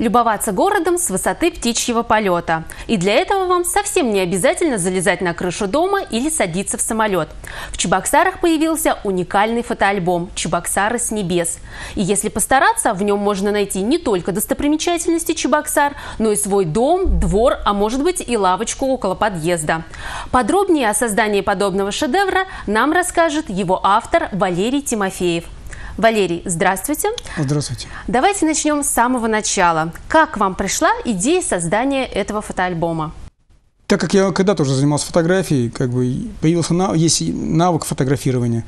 любоваться городом с высоты птичьего полета. И для этого вам совсем не обязательно залезать на крышу дома или садиться в самолет. В Чебоксарах появился уникальный фотоальбом «Чебоксары с небес». И если постараться, в нем можно найти не только достопримечательности Чебоксар, но и свой дом, двор, а может быть и лавочку около подъезда. Подробнее о создании подобного шедевра нам расскажет его автор Валерий Тимофеев. Валерий, здравствуйте. Здравствуйте. Давайте начнем с самого начала. Как вам пришла идея создания этого фотоальбома? Так как я когда-то уже занимался фотографией, появился есть навык фотографирования,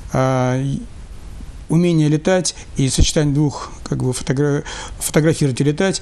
умение летать и сочетание двух, фотографировать и летать,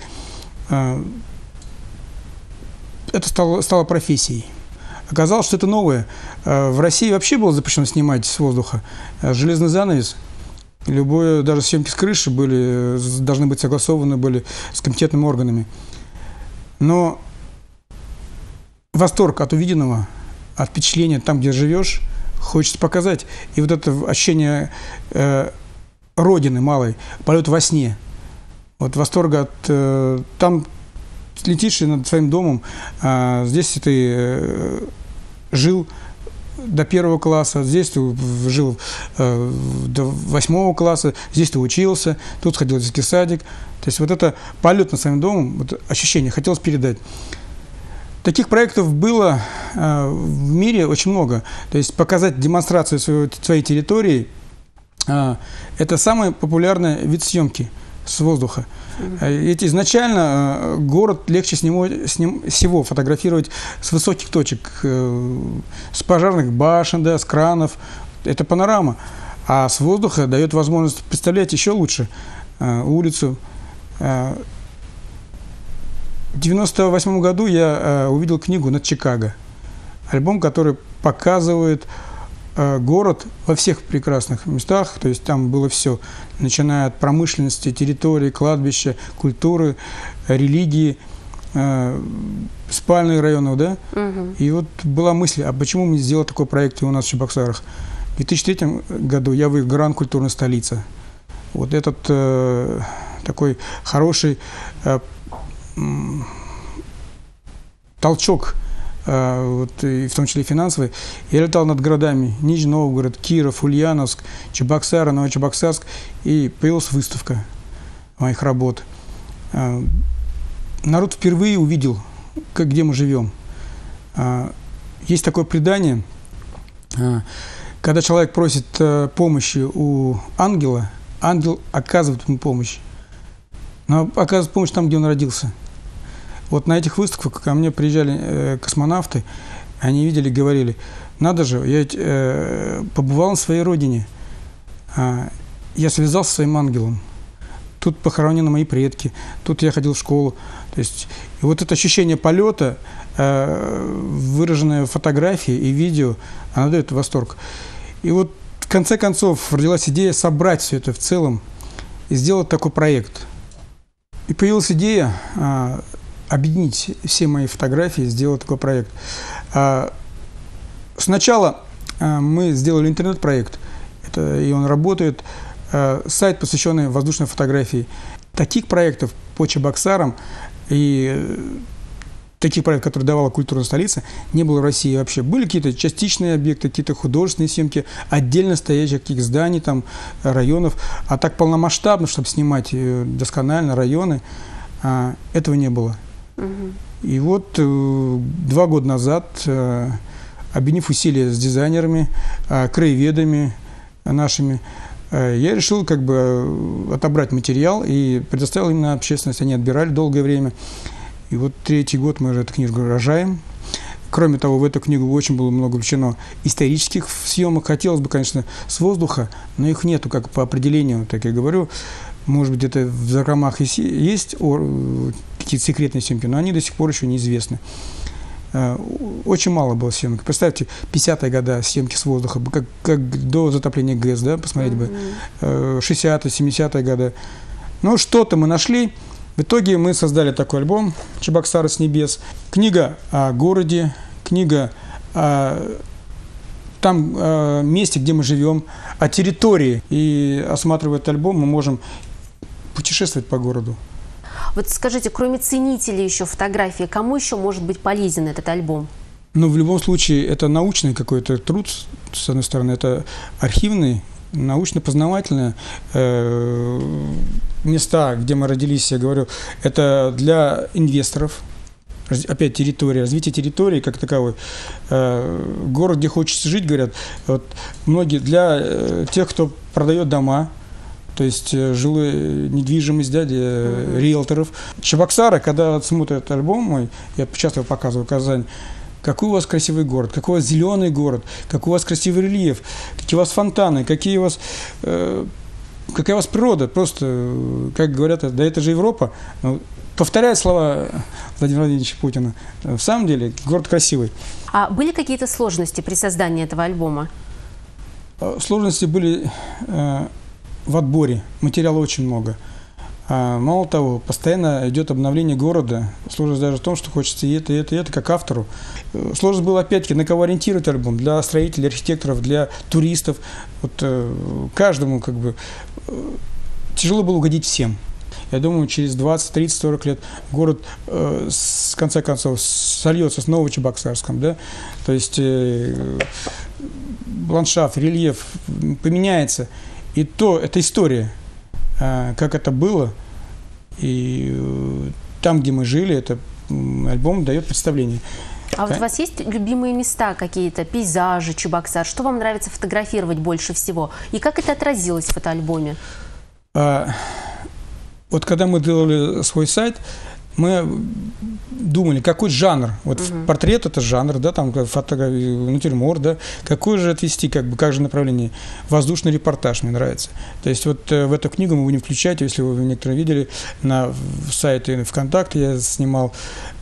это стало профессией. Оказалось, что это новое. В России вообще было запрещено снимать с воздуха. Железный занавес. Любое, даже съемки с крыши должны быть согласованы были с компетентными органами. Но восторг от увиденного, от впечатления там, где живешь, хочется показать. И вот это ощущение родины малой, полет во сне, вот восторга от там летишь над своим домом, здесь ты жил до 1 класса, здесь ты жил до 8 класса, здесь ты учился, тут ходил в детский садик. То есть вот это полет над своим домом, вот ощущение хотелось передать. Таких проектов было в мире очень много. То есть показать демонстрацию своей территории – это самый популярный вид съемки с воздуха. Ведь изначально город легче всего фотографировать с высоких точек, с пожарных башен, да, с кранов. Это панорама. А с воздуха дает возможность представлять еще лучше улицу. В 1998 году я увидел книгу «Над Чикаго». Альбом, который показывает город во всех прекрасных местах, то есть там было все, начиная от промышленности, территории, кладбища, культуры, религии, спальных районов, да? И вот была мысль, а почему мы не сделали такой проект и у нас в Чебоксарах? В 2003 году я выиграл грант «Культурная столица». Вот этот такой хороший толчок, и в том числе финансовый. Я летал над городами Нижний Новгород, Киров, Ульяновск, Чебоксары, Новочебоксарск, и появилась выставка моих работ. Народ впервые увидел, где мы живем. Есть такое предание, когда человек просит помощи у ангела, ангел оказывает ему помощь. Но оказывает помощь там, где он родился. Вот на этих выставках ко мне приезжали космонавты, они видели, говорили: надо же, я ведь побывал на своей родине, я связался со своим ангелом, тут похоронены мои предки, тут я ходил в школу. То есть и вот это ощущение полета, выраженное в фотографии и видео, оно дает восторг. И вот в конце концов родилась идея собрать все это в целом и сделать такой проект. И появилась идея объединить все мои фотографии, сделать такой проект. Сначала мы сделали интернет-проект, и он работает, сайт, посвященный воздушной фотографии. Таких проектов по Чебоксарам и таких проектов, которые давала культурная столица, не было в России вообще. Были какие-то частичные объекты, какие-то художественные съемки, отдельно стоящих каких-то зданий, там, районов. А так полномасштабно, чтобы снимать досконально районы, этого не было. И вот 2 года назад, объединив усилия с дизайнерами, краеведами нашими, я решил отобрать материал и предоставил им на общественность. Они отбирали долгое время. И вот 3-й год мы уже эту книгу рожаем. Кроме того, в эту книгу очень было много включено исторических съемок. Хотелось бы, конечно, с воздуха, но их нету, как по определению, так я говорю. Может быть, это в закромах есть какие-то секретные съемки, но они до сих пор еще неизвестны. Очень мало было съемок. Представьте, 50-е годы съемки с воздуха, как до затопления ГЭС, да, посмотреть бы, 60-е, 70-е годы. Ну, что-то мы нашли. В итоге мы создали такой альбом «Чебоксары с небес». Книга о городе, книга о том месте, где мы живем, о территории. И осматривая этот альбом, мы можем путешествовать по городу. Вот скажите, кроме ценителей еще фотографии, кому еще может быть полезен этот альбом? Ну, в любом случае, это научный какой-то труд, с одной стороны, это архивный, научно-познавательные места, где мы родились, я говорю, это для инвесторов, опять территория, развитие территории как таковой. Город, где хочется жить, говорят, вот многие для тех, кто продает дома, то есть жилую недвижимость, да, для риэлторов. Чебоксары, когда вот смотрят альбом мой, я часто его показываю в Казани, какой у вас красивый город, какой у вас зеленый город, какой у вас красивый рельеф, какие у вас фонтаны, какая у вас природа. Просто, как говорят, да это же Европа. Повторяю слова Владимира Владимировича Путина. В самом деле, город красивый. А были какие-то сложности при создании этого альбома? Сложности были в отборе. Материала очень много. Мало того, постоянно идет обновление города. Сложность даже в том, что хочется и это, как автору. Сложность была, опять-таки, на кого ориентировать альбом. Для строителей, архитекторов, для туристов. Вот каждому как бы тяжело было угодить всем. Я думаю, через 20, 30, 40 лет город, в конце концов, сольется с Новочебоксарском, да? То есть ландшафт, рельеф поменяется. И то, это история, как это было. И там, где мы жили, это альбом дает представление. А вот у вас есть любимые места какие-то, пейзажи, Чебоксар? Что вам нравится фотографировать больше всего? И как это отразилось в фотоальбоме? Вот когда мы делали свой сайт, мы думали, какой жанр. Вот портрет – это жанр, да, там фотография, натюрморт, да. Какой же отвести, как же направление? Воздушный репортаж мне нравится. То есть вот в эту книгу мы будем включать, если вы некоторые видели, на сайте ВКонтакте я снимал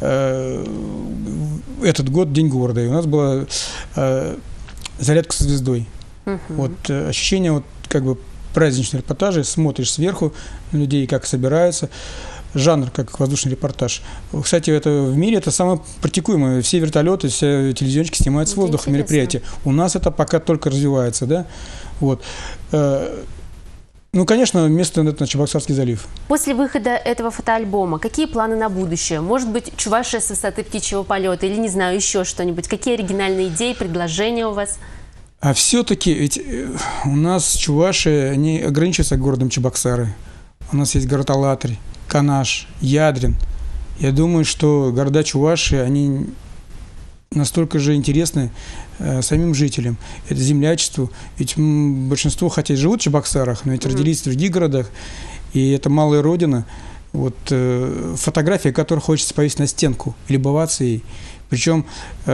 этот год День города, и у нас была зарядка со звездой. Вот ощущение вот как бы праздничные репортажи, смотришь сверху на людей, как собираются. Жанр, как воздушный репортаж. Кстати, это в мире это самое практикуемое. Все вертолеты, все телевизионщики снимают с воздуха мероприятия. У нас это пока только развивается, да? Вот. Ну, конечно, место это Чебоксарский залив. После выхода этого фотоальбома какие планы на будущее? Может быть, Чувашия с высоты птичьего полета или, не знаю, еще что-нибудь? Какие оригинальные идеи, предложения у вас? А все-таки ведь у нас Чувашия не ограничивается городом Чебоксары. У нас есть город Алатырь, Канаш, Ядрин. Я думаю, что города Чувашии, они настолько же интересны самим жителям. Это землячеству. Ведь большинство, хотя и живут в Чебоксарах, но ведь родились в других городах. И это малая родина. Вот фотография, которую хочется повесить на стенку, любоваться ей. Причем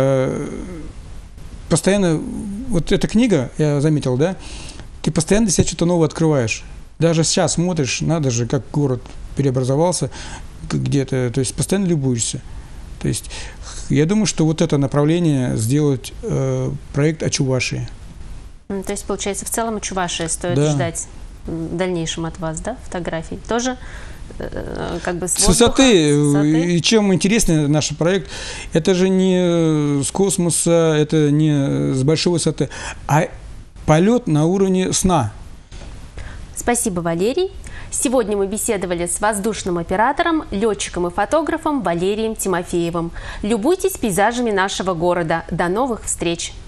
постоянно, вот эта книга, я заметил, да, ты постоянно для себя что-то новое открываешь. Даже сейчас смотришь, надо же, как город преобразовался где-то, то есть постоянно любуешься. То есть я думаю, что вот это направление сделать проект о Чувашии. То есть, получается, в целом о Чувашии стоит ждать в дальнейшем от вас, да, фотографий? Тоже как бы с высоты. И чем интереснее наш проект, это же не с космоса, это не с большой высоты, а полет на уровне сна. Спасибо, Валерий. Сегодня мы беседовали с воздушным оператором, летчиком и фотографом Валерием Тимофеевым. Любуйтесь пейзажами нашего города. До новых встреч!